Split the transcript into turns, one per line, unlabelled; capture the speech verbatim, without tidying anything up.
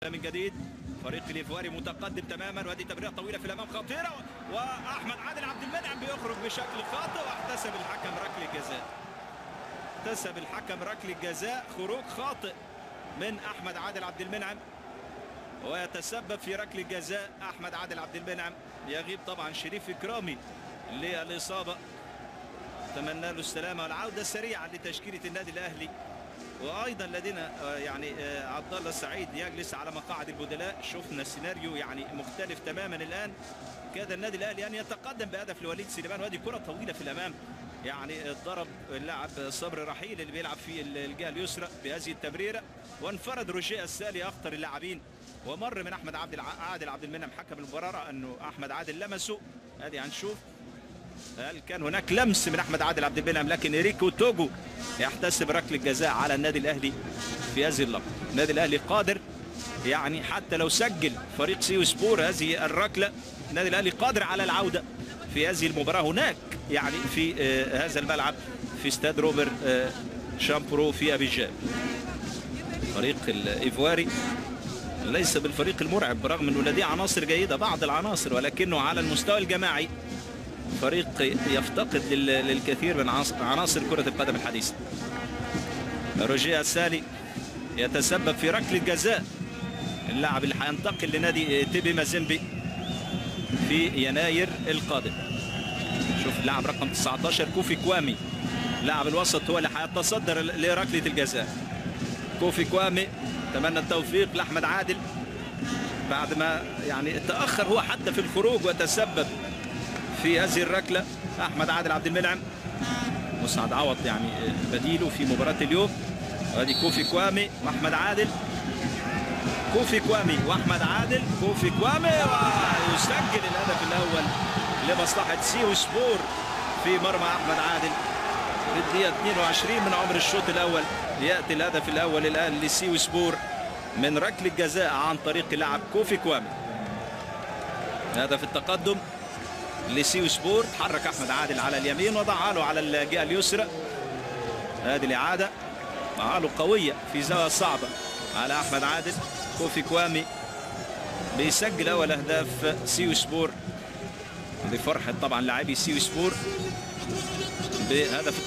من جديد فريق الايفواري متقدم تماما، وادي تمريره طويله في الامام خطيره، واحمد عادل عبد المنعم بيخرج بشكل خاطئ، واحتسب الحكم ركله جزاء. احتسب الحكم ركله جزاء، خروج خاطئ من احمد عادل عبد المنعم، ويتسبب في ركله جزاء احمد عادل عبد المنعم. يغيب طبعا شريف اكرامي للاصابه، اتمنى له السلامه والعوده السريعه لتشكيله النادي الاهلي. وايضا لدينا يعني عبد الله السعيد يجلس على مقاعد البدلاء. شفنا سيناريو يعني مختلف تماما الان، كاد النادي الاهلي ان يتقدم بهدف لوليد سليمان، وادي كره طويله في الامام يعني ضرب اللاعب صبري رحيل اللي بيلعب في الجهه اليسرى بهذه التمريره، وانفرد روجيه السالي اخطر اللاعبين، ومر من احمد عبد عادل عبد المنعم حكم المباراه انه احمد عادل لمسه. ادي هنشوف هل كان هناك لمس من احمد عادل عبد المنعم، لكن إريكو توجو يحتسب ركله جزاء على النادي الاهلي في هذه اللقطه. النادي الاهلي قادر يعني حتى لو سجل فريق سيو سبور هذه الركله، النادي الاهلي قادر على العوده في هذه المباراه هناك يعني في آه هذا الملعب في استاد روبر آه شامبرو في ابيجان. فريق الايفواري ليس بالفريق المرعب برغم انه لديه عناصر جيده بعض العناصر، ولكنه على المستوى الجماعي فريق يفتقد للكثير من عناصر كرة القدم الحديثة. روجيه السالي يتسبب في ركلة جزاء، اللاعب اللي هينتقل لنادي تيبي مازيمبي في يناير القادم. شوف اللاعب رقم تسعة عشر كوفي كوامي، لاعب الوسط هو اللي هيتصدر لركلة الجزاء. كوفي كوامي اتمنى التوفيق لاحمد عادل بعد ما يعني تأخر هو حتى في الخروج وتسبب في هذه الركله. احمد عادل عبد المنعم مسعد عوض يعني بديله في مباراه اليوم، وادي كوفي كوامي واحمد عادل، كوفي كوامي واحمد عادل، كوفي كوامي، ويسجل الهدف الاول لمصلحه سيو سبور في مرمى احمد عادل في الدقيقه اثنين وعشرين من عمر الشوط الاول. ياتي الهدف الاول الان لسيو سبور من ركله جزاء عن طريق لاعب كوفي كوامي. هدف التقدم لسيو سبور. تحرك احمد عادل على اليمين وضعها له على الجهه اليسرى. هذه الاعاده ضعها له قويه في زاويه صعبه على احمد عادل. كوفي كوامي بيسجل اول اهداف سيو سبور بفرحه طبعا لاعبي سيو سبور بهدف